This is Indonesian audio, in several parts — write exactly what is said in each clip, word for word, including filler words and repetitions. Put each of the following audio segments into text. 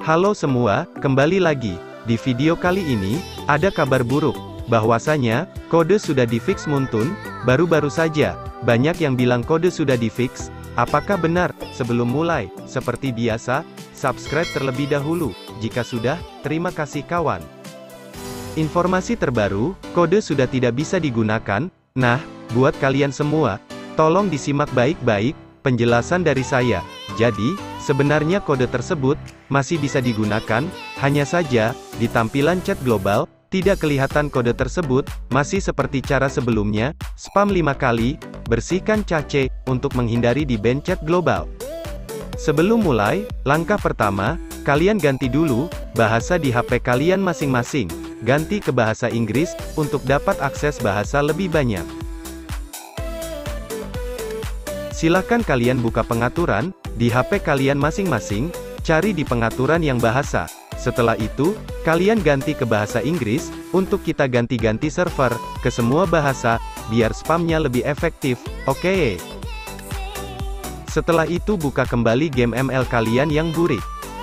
Halo semua, kembali lagi. Di video kali ini, ada kabar buruk, bahwasanya, kode sudah difix Muntun, baru-baru saja. Banyak yang bilang kode sudah difix, apakah benar? Sebelum mulai, seperti biasa, subscribe terlebih dahulu. Jika sudah, terima kasih kawan. Informasi terbaru, kode sudah tidak bisa digunakan. Nah, buat kalian semua, tolong disimak baik-baik penjelasan dari saya. Jadi, sebenarnya kode tersebut masih bisa digunakan, hanya saja di tampilan chat global tidak kelihatan kode tersebut, masih seperti cara sebelumnya, spam lima kali, bersihkan cache untuk menghindari di ban chat global. Sebelum mulai, langkah pertama, kalian ganti dulu bahasa di H P kalian masing-masing. Ganti ke bahasa Inggris untuk dapat akses bahasa lebih banyak. Silakan kalian buka pengaturan di H P kalian masing-masing, cari di pengaturan yang bahasa. Setelah itu, kalian ganti ke bahasa Inggris, untuk kita ganti-ganti server ke semua bahasa, biar spamnya lebih efektif, oke? Setelah itu buka kembali game M L kalian yang burik.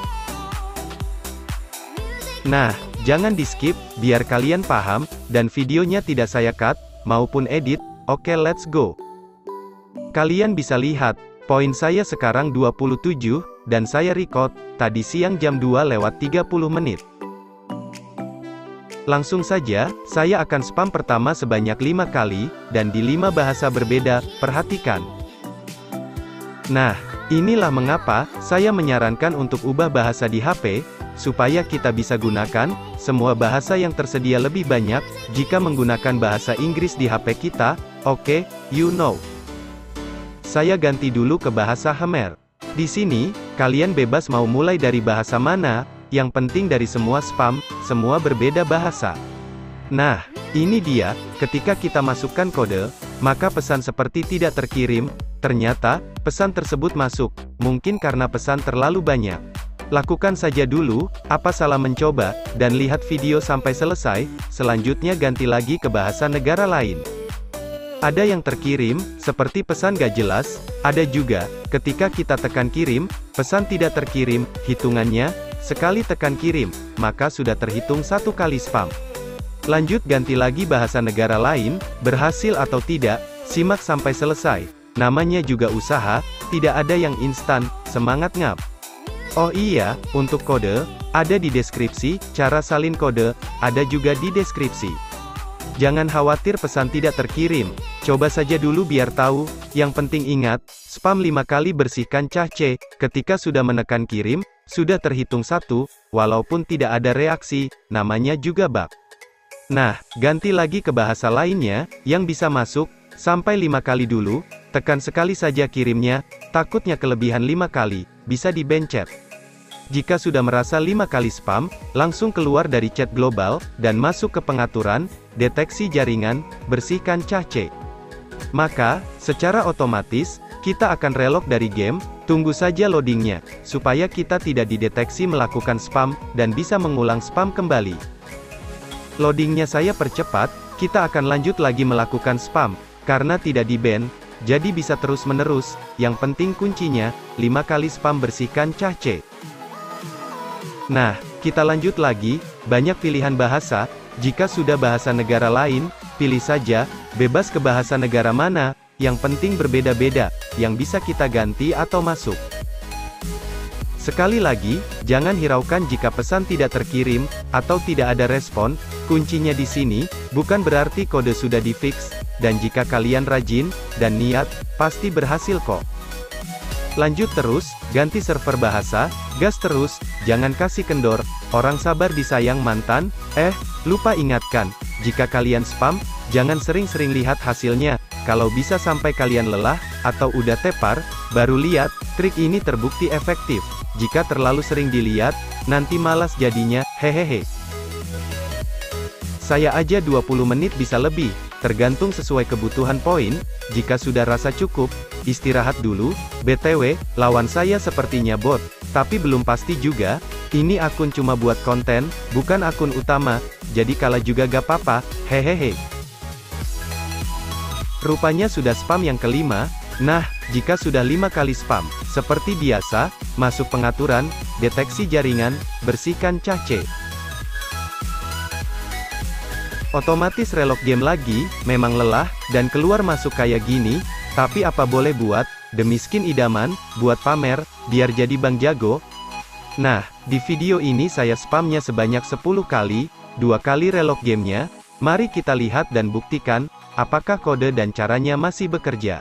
Nah, jangan di-skip, biar kalian paham, dan videonya tidak saya cut, maupun edit. Oke, let's go. Kalian bisa lihat, poin saya sekarang dua puluh tujuh, dan saya record, tadi siang jam dua lewat tiga puluh menit. Langsung saja, saya akan spam pertama sebanyak lima kali, dan di lima bahasa berbeda, perhatikan. Nah, inilah mengapa, saya menyarankan untuk ubah bahasa di H P, supaya kita bisa gunakan semua bahasa yang tersedia lebih banyak. Jika menggunakan bahasa Inggris di H P kita, oke, okay, you know. Saya ganti dulu ke bahasa Khmer. Di sini, kalian bebas mau mulai dari bahasa mana, yang penting dari semua spam, semua berbeda bahasa. Nah, ini dia, ketika kita masukkan kode, maka pesan seperti tidak terkirim. Ternyata, pesan tersebut masuk, mungkin karena pesan terlalu banyak. Lakukan saja dulu, apa salah mencoba, dan lihat video sampai selesai. Selanjutnya ganti lagi ke bahasa negara lain. Ada yang terkirim, seperti pesan gak jelas, ada juga, ketika kita tekan kirim, pesan tidak terkirim, hitungannya, sekali tekan kirim, maka sudah terhitung satu kali spam. Lanjut ganti lagi bahasa negara lain, berhasil atau tidak, simak sampai selesai. Namanya juga usaha, tidak ada yang instan, semangat ngap. Oh iya, untuk kode, ada di deskripsi, cara salin kode, ada juga di deskripsi. Jangan khawatir pesan tidak terkirim, coba saja dulu biar tahu. Yang penting ingat, spam lima kali bersihkan cache, ketika sudah menekan kirim, sudah terhitung satu, walaupun tidak ada reaksi, namanya juga bug. Nah, ganti lagi ke bahasa lainnya, yang bisa masuk, sampai lima kali dulu, tekan sekali saja kirimnya, takutnya kelebihan lima kali, bisa di ban chat. Jika sudah merasa lima kali spam, langsung keluar dari chat global, dan masuk ke pengaturan, deteksi jaringan, bersihkan cache. Maka, secara otomatis, kita akan relog dari game, tunggu saja loadingnya, supaya kita tidak dideteksi melakukan spam, dan bisa mengulang spam kembali. Loadingnya saya percepat, kita akan lanjut lagi melakukan spam, karena tidak di-ban, jadi bisa terus-menerus, yang penting kuncinya, lima kali spam bersihkan cache. Nah, kita lanjut lagi, banyak pilihan bahasa. Jika sudah bahasa negara lain, pilih saja, bebas ke bahasa negara mana, yang penting berbeda-beda, yang bisa kita ganti atau masuk. Sekali lagi, jangan hiraukan jika pesan tidak terkirim, atau tidak ada respon. Kuncinya di sini, bukan berarti kode sudah difix, dan jika kalian rajin, dan niat, pasti berhasil kok. Lanjut terus, ganti server bahasa, gas terus, jangan kasih kendor, orang sabar disayang mantan. Eh, lupa ingatkan, jika kalian spam, jangan sering-sering lihat hasilnya, kalau bisa sampai kalian lelah, atau udah tepar, baru lihat. Trik ini terbukti efektif, jika terlalu sering dilihat, nanti malas jadinya, hehehe. Saya aja dua puluh menit bisa lebih, tergantung sesuai kebutuhan poin. Jika sudah rasa cukup, istirahat dulu. B T W, lawan saya sepertinya bot, tapi belum pasti juga. Ini akun cuma buat konten, bukan akun utama, jadi kalah juga gak apa-apa, hehehe. Rupanya sudah spam yang kelima. Nah, jika sudah lima kali spam, seperti biasa, masuk pengaturan, deteksi jaringan, bersihkan cache. Otomatis relog game lagi, memang lelah, dan keluar masuk kayak gini, tapi apa boleh buat, demi skin idaman, buat pamer, biar jadi bang jago. Nah, di video ini saya spamnya sebanyak sepuluh kali, dua kali relog gamenya, mari kita lihat dan buktikan, apakah kode dan caranya masih bekerja.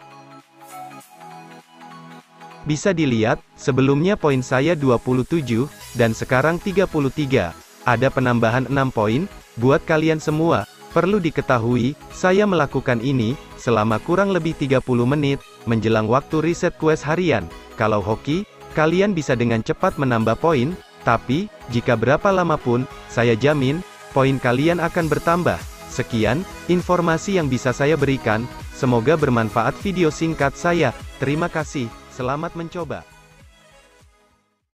Bisa dilihat, sebelumnya poin saya dua puluh tujuh, dan sekarang tiga puluh tiga. Ada penambahan enam poin, buat kalian semua. Perlu diketahui, saya melakukan ini, selama kurang lebih tiga puluh menit, menjelang waktu riset quest harian. Kalau hoki, kalian bisa dengan cepat menambah poin, tapi, jika berapa lama pun, saya jamin, poin kalian akan bertambah. Sekian, informasi yang bisa saya berikan, semoga bermanfaat video singkat saya. Terima kasih, selamat mencoba.